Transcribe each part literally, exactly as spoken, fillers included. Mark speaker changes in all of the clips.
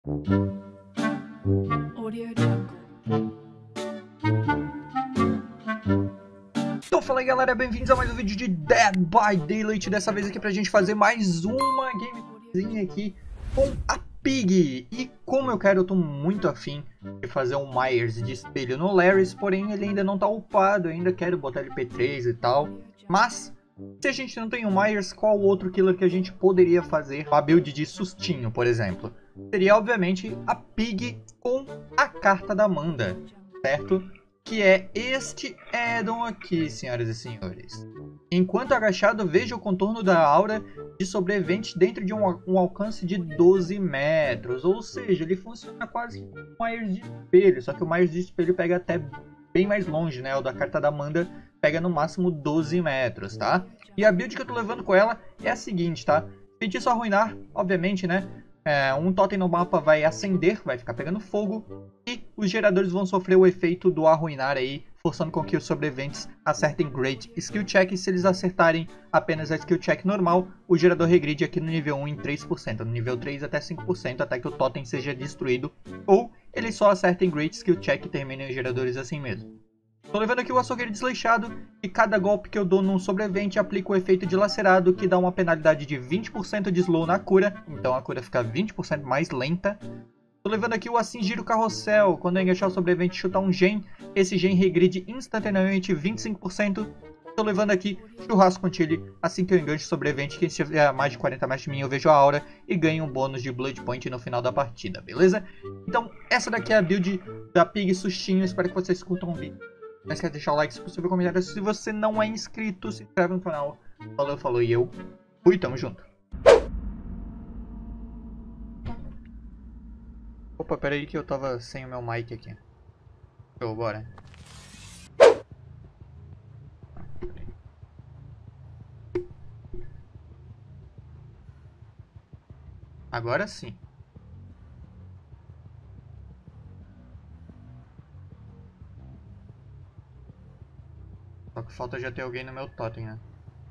Speaker 1: Então fala aí galera, bem-vindos a mais um vídeo de Dead by Daylight. Dessa vez aqui pra gente fazer mais uma gamezinha aqui com a Pig. E como eu quero, eu tô muito afim de fazer um Myers de espelho no Larry's, porém ele ainda não tá upado, eu ainda quero botar ele P três e tal. Mas, se a gente não tem o Myers, qual outro killer que a gente poderia fazer uma build de sustinho, por exemplo? Seria obviamente a Pig com a carta da Amanda, certo? Que é este addon aqui, senhoras e senhores. Enquanto agachado, veja o contorno da aura de sobrevivente dentro de um, um alcance de doze metros. Ou seja, ele funciona quase como um Myers de espelho, só que o Myers de espelho pega até bem mais longe, né? O da carta da Amanda pega no máximo doze metros, tá? E a build que eu tô levando com ela é a seguinte, tá? Feitiço arruinar, obviamente, né? É, um totem no mapa vai acender, vai ficar pegando fogo, e os geradores vão sofrer o efeito do arruinar aí, forçando com que os sobreviventes acertem Great Skill Check. E se eles acertarem apenas a Skill Check normal, o gerador regride aqui no nível um em três por cento, no nível três até cinco por cento, até que o totem seja destruído, ou eles só acertem Great Skill Check e terminem os geradores assim mesmo. Tô levando aqui o açougueiro desleixado, e cada golpe que eu dou num sobrevivente aplica o efeito de lacerado, que dá uma penalidade de vinte por cento de slow na cura, então a cura fica vinte por cento mais lenta. Tô levando aqui o assim gira o carrossel, quando eu enganchar o sobrevivente e chutar um gen, esse gen regride instantaneamente vinte e cinco por cento. Tô levando aqui churrasco com chile, assim que eu engancho o sobrevivente, quem estiver a mais de quarenta metros de mim eu vejo a aura e ganho um bônus de Blood Point no final da partida, beleza? Então essa daqui é a build da Pig Sustinho, espero que vocês curtam o vídeo. Não esquece de deixar o like, se possível, comentário. Se você não é inscrito, se inscreve no canal. Falou, falou e eu fui, tamo junto. Opa, pera aí que eu tava sem o meu mic aqui. Show, bora. Agora sim. Só que falta já ter alguém no meu totem, né?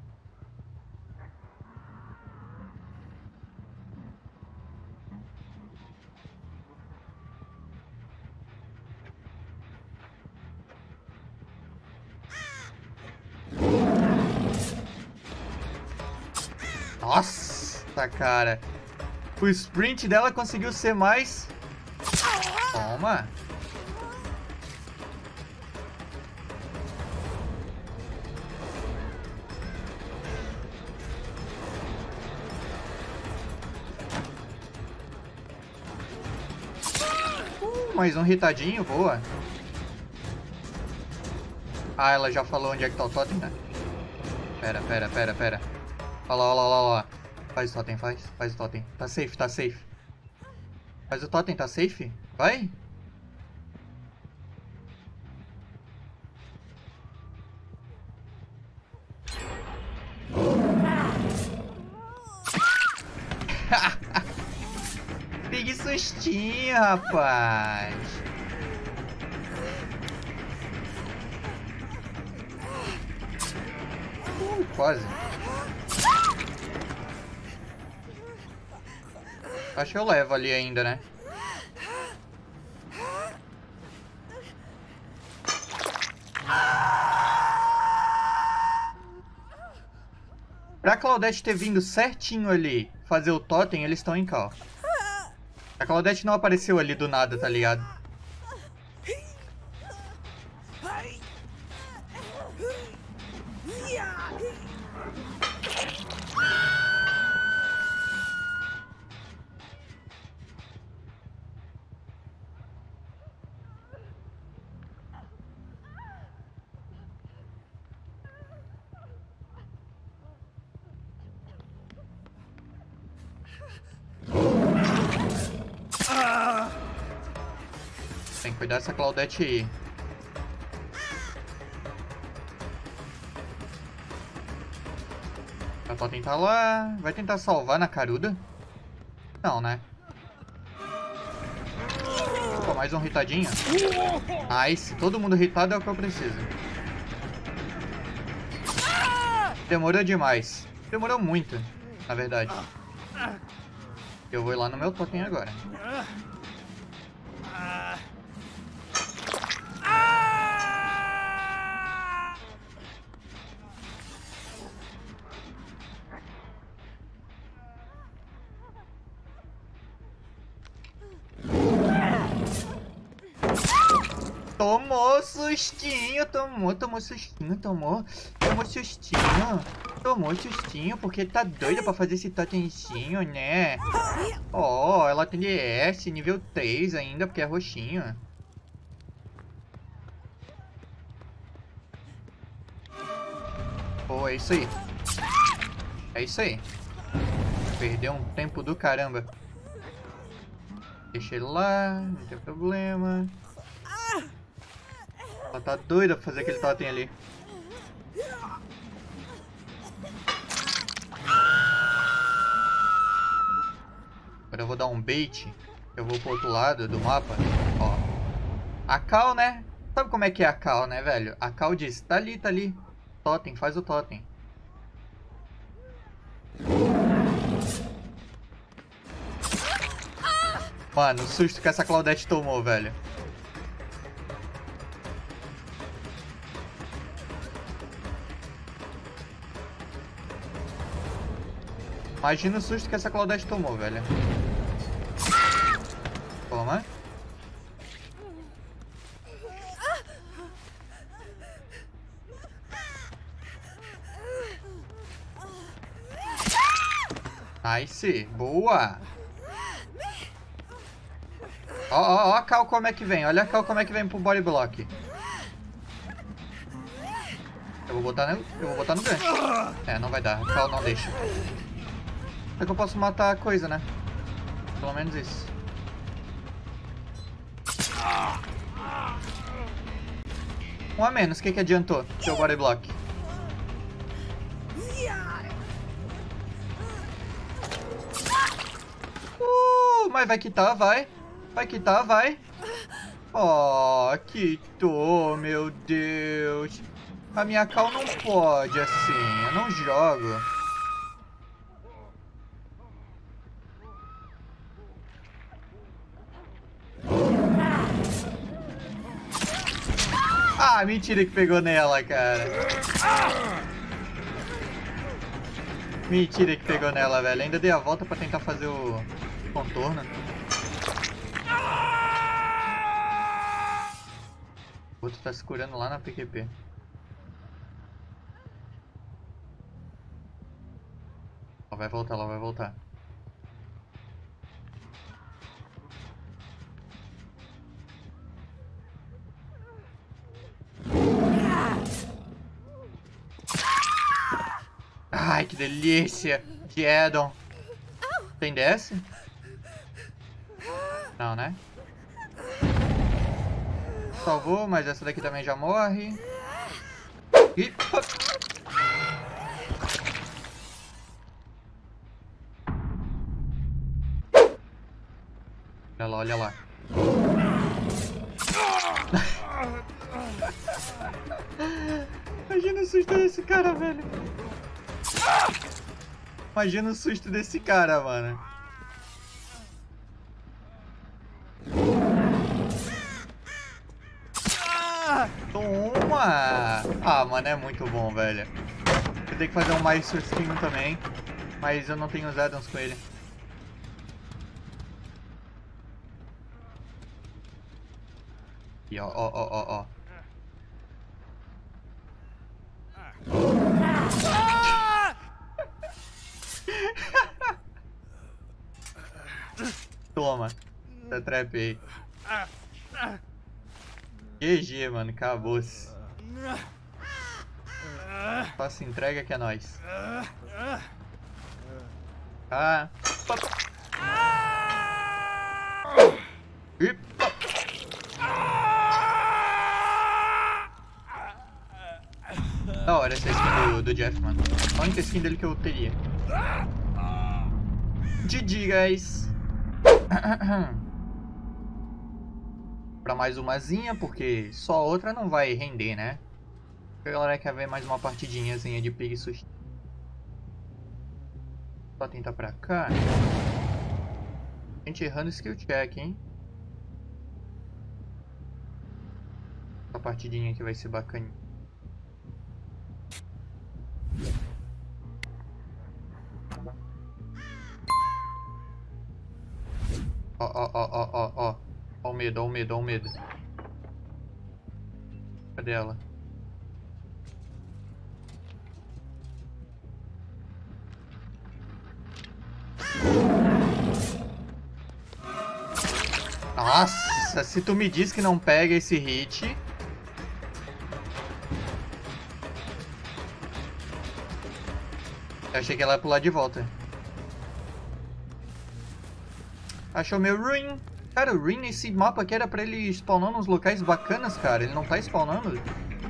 Speaker 1: Nossa, cara. O sprint dela conseguiu ser mais... Toma. Mais um hitadinho, boa. Ah, ela já falou onde é que tá o totem, né? Pera, pera, pera, pera. Olha lá, olha lá, olha lá. Faz o totem, faz. Faz o totem. Tá safe, tá safe. Faz o totem, tá safe? Vai. Que sustinho, rapaz. Uh, quase. Acho que eu levo ali ainda, né? Pra Claudette ter vindo certinho ali fazer o totem, eles estão em cal. A Claudette não apareceu ali do nada, tá ligado? Tem que cuidar dessa Claudette aí. Ela pode tentar lá... Vai tentar salvar na caruda? Não, né? Pô, mais um hitadinho. Nice. Todo mundo hitado é o que eu preciso. Demorou demais. Demorou muito, na verdade. Eu vou ir lá no meu totem agora. Tomou sustinho, tomou, tomou sustinho, tomou, tomou sustinho, tomou sustinho, porque tá doida pra fazer esse totemzinho, né? Ó, oh, ela tem D S, nível três ainda, porque é roxinho. Pô, oh, é isso aí. É isso aí. Perdeu um tempo do caramba. Deixa ele lá, não tem problema. Ela tá doida pra fazer aquele totem ali. Agora eu vou dar um bait. Eu vou pro outro lado do mapa. Ó. A Cal, né? Sabe como é que é a Cal, né, velho? A Cal diz, tá ali, tá ali. Totem, faz o totem. Mano, o susto que essa Claudette tomou, velho. Imagina o susto que essa Claudette tomou, velho. Toma. Nice. Boa. Ó, ó, ó a Cal como é que vem. Olha a Cal como é que vem pro body block. Eu vou botar no, eu vou botar no gancho. É, não vai dar. A Cal não deixa. É que eu posso matar a coisa, né? Pelo menos isso. Um a menos, o que que adiantou? Seu body block. Uh, mas vai quitar, vai. Vai quitar, vai. Oh, quitou, meu Deus. A minha Cal não pode assim, eu não jogo. Ah, mentira que pegou nela, cara. Mentira que pegou nela, velho. Ainda dei a volta pra tentar fazer o contorno. O outro tá se curando lá na P Q P. Ela vai voltar, ela vai voltar. Ai, que delícia! De Addon. Tem D S? Não, né? Salvou, mas essa daqui também já morre. E... olha lá, olha lá. Imagina o susto desse cara, velho. Imagina o susto desse cara, mano. Toma! Ah, mano, é muito bom, velho. Eu tenho que fazer um mais sustinho também. Mas eu não tenho os addons com ele. E ó, ó, ó, ó, ó. Toma. Essa trap aí. G G, mano. Acabou-se. Faça entrega que é nóis. Ah. E... da hora essa skin do, do Jeff, mano. A única skin dele que eu teria. G G, guys. Pra mais umazinha, porque só outra não vai render, né? A galera quer ver mais uma partidinhazinha de Pig Sushi. Só tentar pra cá. Gente errando skill check, hein? Essa partidinha aqui vai ser bacaninha. Ó, ó, ó, ó, ó, ó. Ó o medo, ó o medo, ó o medo. Cadê ela? Nossa, se tu me diz que não pega esse hit... Eu achei que ela ia pular de volta. Achou meu ruin. Cara, o ruin nesse mapa aqui era pra ele spawnar nos locais bacanas, cara. Ele não tá spawnando.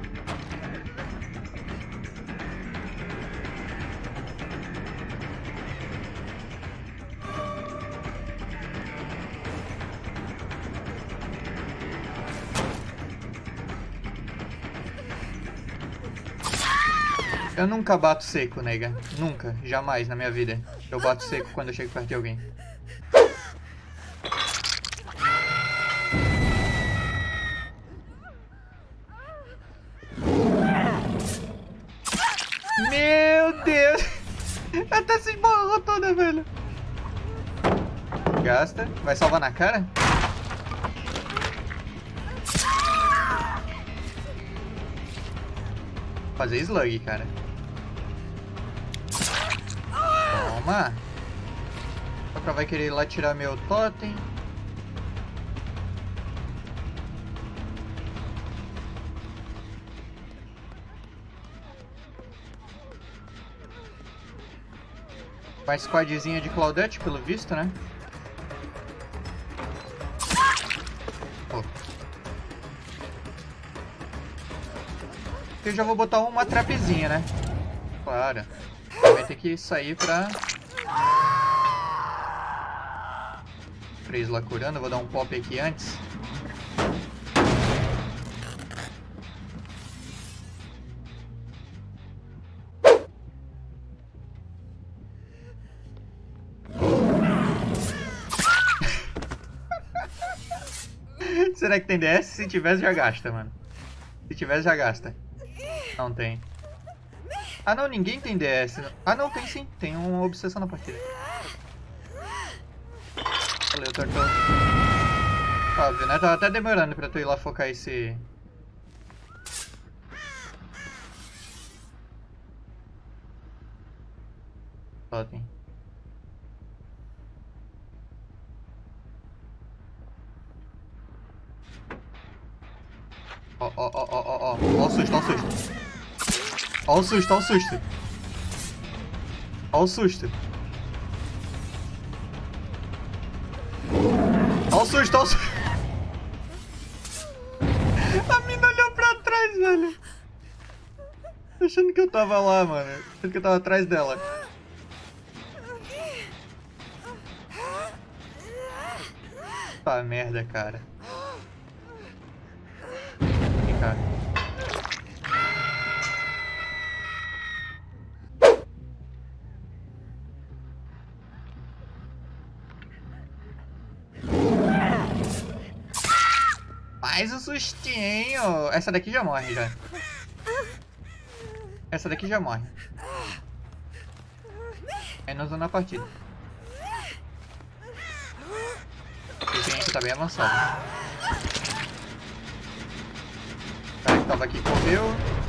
Speaker 1: Eu nunca bato seco, nega. Nunca. Jamais na minha vida. Eu bato seco quando eu chego perto de alguém. Meu Deus! Até se esbarrou toda, velho. Gasta. Vai salvar na cara? Fazer slug, cara. Toma. Só pra vai querer ir lá tirar meu totem. Uma squadzinha de Claudette, pelo visto, né? Oh. Eu já vou botar uma trapezinha, né? Claro. Vai ter que sair pra... Três lá curando. Eu vou dar um pop aqui antes. Será que tem D S? Se tivesse, já gasta, mano. Se tivesse, já gasta. Não tem. Ah, não, ninguém tem D S. Ah, não, tem sim. Tem uma obsessão na partida. Valeu, Tortão. Óbvio, né? Tava até demorando pra tu ir lá focar esse... Totem. Ó, ó, ó, ó, ó, ó. Ó o susto, ó o susto. Ó o susto, ó o susto. Ó o susto. Ó o susto, ó o susto. A mina olhou pra trás, velho. Achando que eu tava lá, mano. Achando que eu tava atrás dela. Tá merda, cara. Vem cá. Mais um sustinho. Essa daqui já morre, já. Essa daqui já morre. Menos um na partida. Esse aqui tá bem avançado. O cara que tava aqui correu.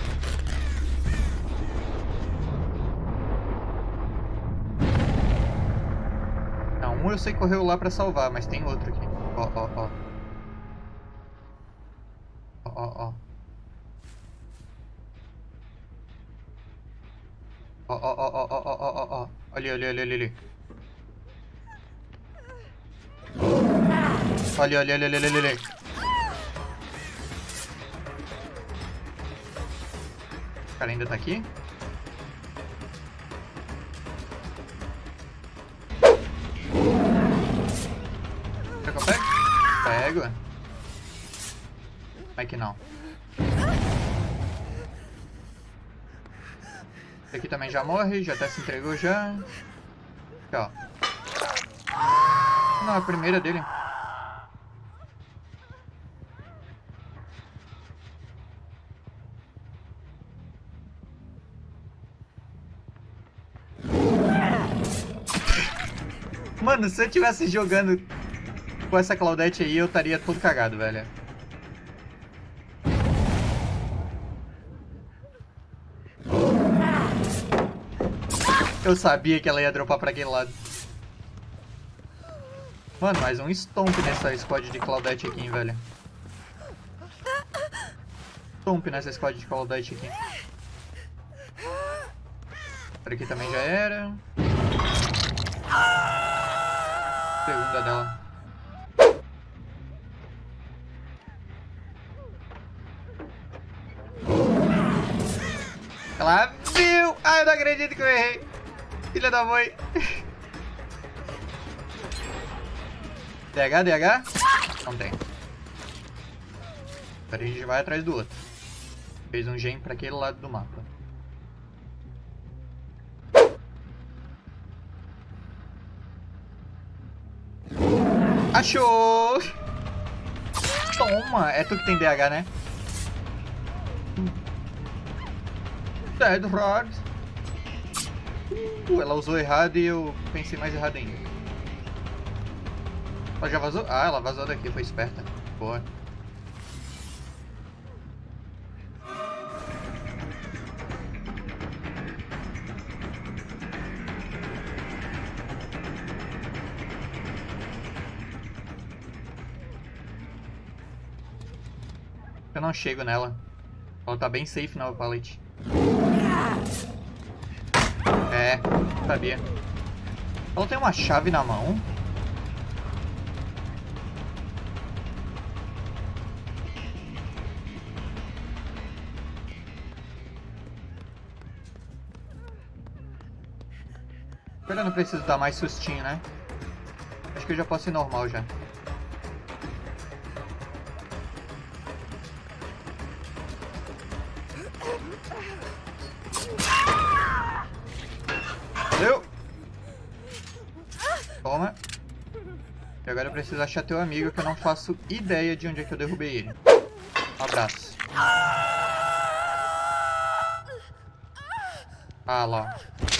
Speaker 1: Não, um eu sei correu lá pra salvar, mas tem outro aqui. Ó, ó, ó. Ó, ó, ó. Ó, ó, ó, ó, ó, ó, ó, ó. Olha, olha, olha, olha, olha. Olha, olha, olha, olha, olha, olha. O cara ainda tá aqui? Quer que eu pego? Pego. Como é que não? Esse aqui também já morre, já até se entregou já. Aqui, ó. Não, a primeira dele. Mano, se eu tivesse jogando com essa Claudette aí, eu estaria todo cagado, velho. Eu sabia que ela ia dropar pra aquele lado. Mano, mais um stomp nessa squad de Claudette aqui, hein, velho. Stomp nessa squad de Claudette aqui. Por aqui também já era. Segunda dela. Ela viu! Ai, eu não acredito que eu errei. Filha da mãe. D H, D H? Não tem. Agora a gente vai atrás do outro. Fez um gen pra aquele lado do mapa. Achou! Toma! É tu que tem D H, né? Dead Rod. Uh, ela usou errado e eu pensei mais errado ainda. Ela já vazou? Ah, ela vazou daqui, foi esperta. Boa. Eu não chego nela. Ela tá bem safe na pallet. É, sabia. Ela tem uma chave na mão. Eu não preciso dar mais sustinho, né? Acho que eu já posso ir normal já. Valeu! Toma. E agora eu preciso achar teu amigo, que eu não faço ideia de onde é que eu derrubei ele. Um abraço. Ah lá.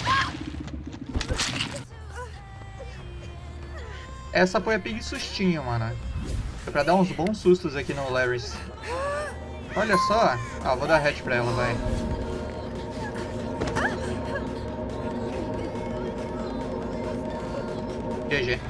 Speaker 1: Essa foi a Pig sustinho, mano. Foi pra dar uns bons sustos aqui no Larry's. Olha só. Ah, vou dar head pra ela, vai. G G.